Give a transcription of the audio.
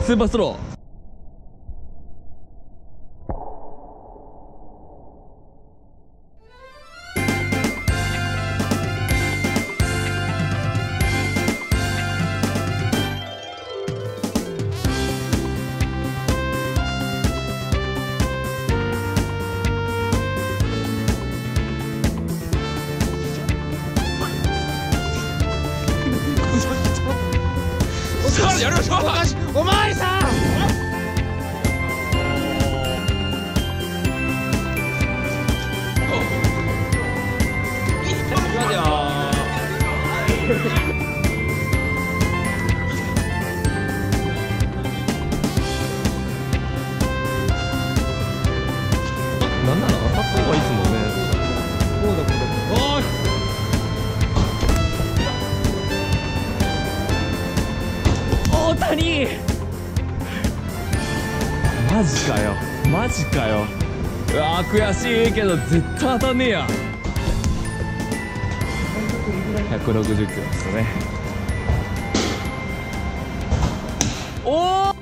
スーパースロー。さあやりましょう。 おまわりさん。 なんなの当たった方がいいですもんね。 こうだこうだ。 おーい。大谷。マジかよ。マジかよ。うわー悔しいけど絶対当たんねえや。160キロですね。おお。